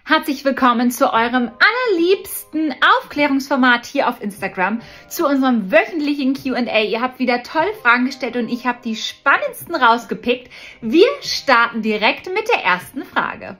Herzlich willkommen zu eurem allerliebsten Aufklärungsformat hier auf Instagram, zu unserem wöchentlichen Q&A. Ihr habt wieder tolle Fragen gestellt und ich habe die spannendsten rausgepickt. Wir starten direkt mit der ersten Frage.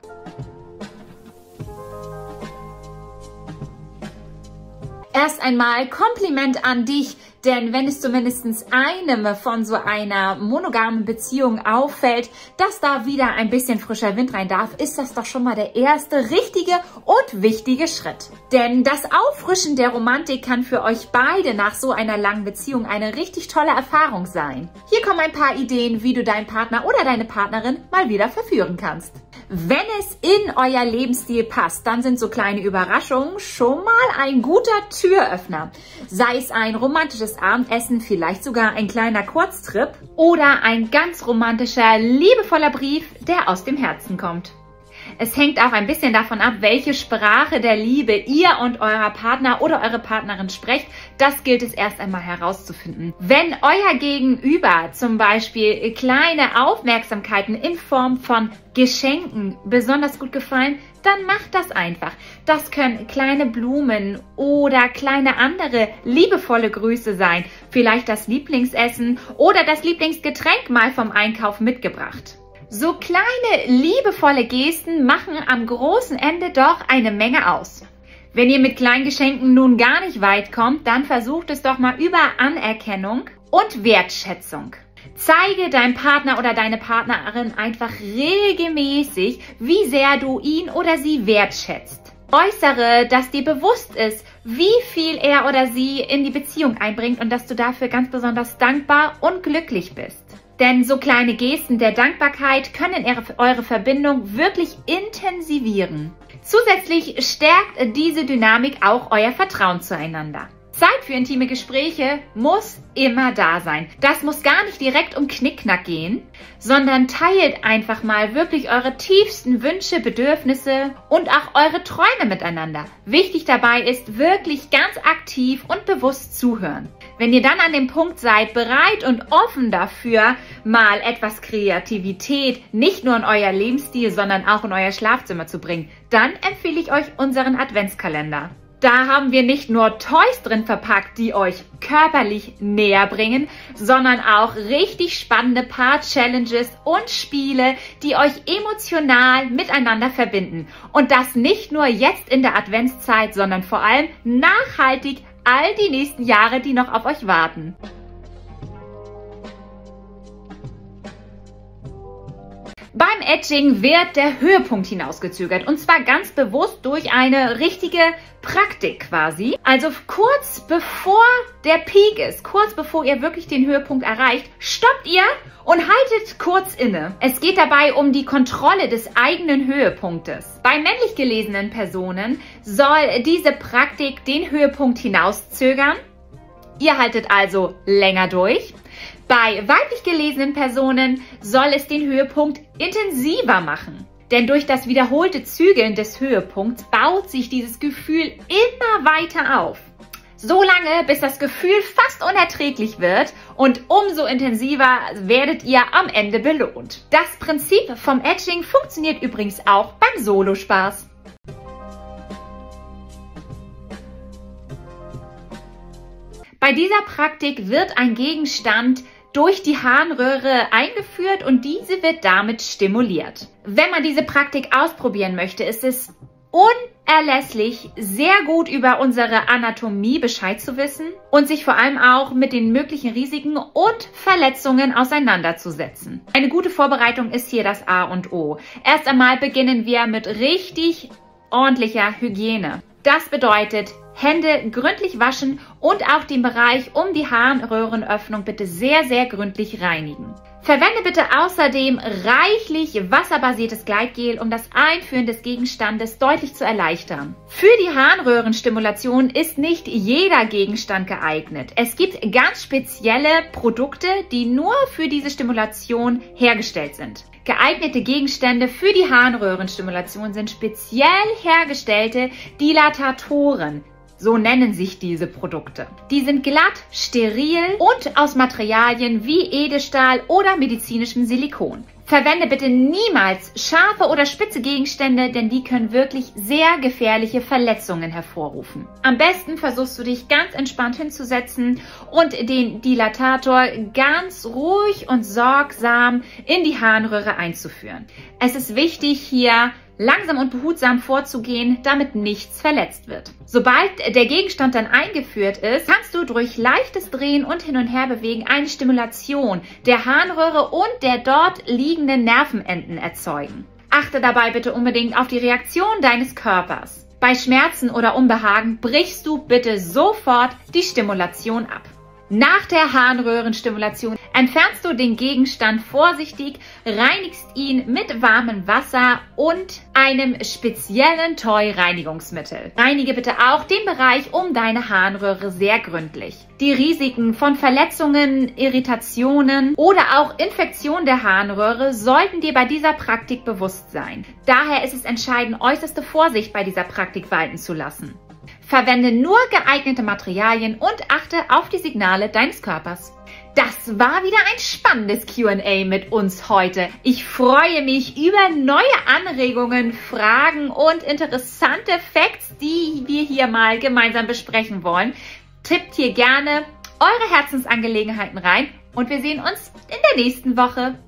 Erst einmal Kompliment an dich, denn wenn es zumindest einem von so einer monogamen Beziehung auffällt, dass da wieder ein bisschen frischer Wind rein darf, ist das doch schon mal der erste richtige und wichtige Schritt. Denn das Auffrischen der Romantik kann für euch beide nach so einer langen Beziehung eine richtig tolle Erfahrung sein. Hier kommen ein paar Ideen, wie du deinen Partner oder deine Partnerin mal wieder verführen kannst. Wenn es in euer Lebensstil passt, dann sind so kleine Überraschungen schon mal ein guter Türöffner. Sei es ein romantisches Abendessen, vielleicht sogar ein kleiner Kurztrip oder ein ganz romantischer, liebevoller Brief, der aus dem Herzen kommt. Es hängt auch ein bisschen davon ab, welche Sprache der Liebe ihr und euer Partner oder eure Partnerin sprecht. Das gilt es erst einmal herauszufinden. Wenn euer Gegenüber zum Beispiel kleine Aufmerksamkeiten in Form von Geschenken besonders gut gefallen, dann macht das einfach. Das können kleine Blumen oder kleine andere liebevolle Grüße sein. Vielleicht das Lieblingsessen oder das Lieblingsgetränk mal vom Einkauf mitgebracht. So kleine, liebevolle Gesten machen am großen Ende doch eine Menge aus. Wenn ihr mit kleinen Geschenken nun gar nicht weit kommt, dann versucht es doch mal über Anerkennung und Wertschätzung. Zeige deinem Partner oder deine Partnerin einfach regelmäßig, wie sehr du ihn oder sie wertschätzt. Äußere, dass dir bewusst ist, wie viel er oder sie in die Beziehung einbringt und dass du dafür ganz besonders dankbar und glücklich bist. Denn so kleine Gesten der Dankbarkeit können eure Verbindung wirklich intensivieren. Zusätzlich stärkt diese Dynamik auch euer Vertrauen zueinander. Zeit für intime Gespräche muss immer da sein. Das muss gar nicht direkt um Knickknack gehen, sondern teilt einfach mal wirklich eure tiefsten Wünsche, Bedürfnisse und auch eure Träume miteinander. Wichtig dabei ist wirklich ganz aktiv und bewusst zuhören. Wenn ihr dann an dem Punkt seid, bereit und offen dafür, mal etwas Kreativität nicht nur in euer Lebensstil, sondern auch in euer Schlafzimmer zu bringen, dann empfehle ich euch unseren Adventskalender. Da haben wir nicht nur Toys drin verpackt, die euch körperlich näher bringen, sondern auch richtig spannende Paar-Challenges und Spiele, die euch emotional miteinander verbinden. Und das nicht nur jetzt in der Adventszeit, sondern vor allem nachhaltig all die nächsten Jahre, die noch auf euch warten. Beim Edging wird der Höhepunkt hinausgezögert und zwar ganz bewusst durch eine richtige Praktik quasi. Also kurz bevor der Peak ist, kurz bevor ihr wirklich den Höhepunkt erreicht, stoppt ihr und haltet kurz inne. Es geht dabei um die Kontrolle des eigenen Höhepunktes. Bei männlich gelesenen Personen soll diese Praktik den Höhepunkt hinauszögern. Ihr haltet also länger durch. Bei weiblich gelesenen Personen soll es den Höhepunkt intensiver machen. Denn durch das wiederholte Zügeln des Höhepunkts baut sich dieses Gefühl immer weiter auf. So lange, bis das Gefühl fast unerträglich wird und umso intensiver werdet ihr am Ende belohnt. Das Prinzip vom Edging funktioniert übrigens auch beim Solospaß. Bei dieser Praktik wird ein Gegenstand durch die Harnröhre eingeführt und diese wird damit stimuliert. Wenn man diese Praktik ausprobieren möchte, ist es unerlässlich, sehr gut über unsere Anatomie Bescheid zu wissen und sich vor allem auch mit den möglichen Risiken und Verletzungen auseinanderzusetzen. Eine gute Vorbereitung ist hier das A und O. Erst einmal beginnen wir mit richtig ordentlicher Hygiene. Das bedeutet, Hände gründlich waschen und auch den Bereich um die Harnröhrenöffnung bitte sehr, sehr gründlich reinigen. Verwende bitte außerdem reichlich wasserbasiertes Gleitgel, um das Einführen des Gegenstandes deutlich zu erleichtern. Für die Harnröhrenstimulation ist nicht jeder Gegenstand geeignet. Es gibt ganz spezielle Produkte, die nur für diese Stimulation hergestellt sind. Geeignete Gegenstände für die Harnröhrenstimulation sind speziell hergestellte Dilatatoren. So nennen sich diese Produkte. Die sind glatt, steril und aus Materialien wie Edelstahl oder medizinischem Silikon. Verwende bitte niemals scharfe oder spitze Gegenstände, denn die können wirklich sehr gefährliche Verletzungen hervorrufen. Am besten versuchst du dich ganz entspannt hinzusetzen und den Dilatator ganz ruhig und sorgsam in die Harnröhre einzuführen. Es ist wichtig, hier langsam und behutsam vorzugehen, damit nichts verletzt wird. Sobald der Gegenstand dann eingeführt ist, kannst du durch leichtes Drehen und Hin- und Herbewegen eine Stimulation der Harnröhre und der dort liegenden Nervenenden erzeugen. Achte dabei bitte unbedingt auf die Reaktion deines Körpers. Bei Schmerzen oder Unbehagen brichst du bitte sofort die Stimulation ab. Nach der Harnröhrenstimulation entfernst du den Gegenstand vorsichtig, reinigst ihn mit warmem Wasser und einem speziellen Toy-Reinigungsmittel. Reinige bitte auch den Bereich um deine Harnröhre sehr gründlich. Die Risiken von Verletzungen, Irritationen oder auch Infektionen der Harnröhre sollten dir bei dieser Praktik bewusst sein. Daher ist es entscheidend, äußerste Vorsicht bei dieser Praktik walten zu lassen. Verwende nur geeignete Materialien und achte auf die Signale deines Körpers. Das war wieder ein spannendes Q&A mit uns heute. Ich freue mich über neue Anregungen, Fragen und interessante Facts, die wir hier mal gemeinsam besprechen wollen. Tippt hier gerne eure Herzensangelegenheiten rein und wir sehen uns in der nächsten Woche.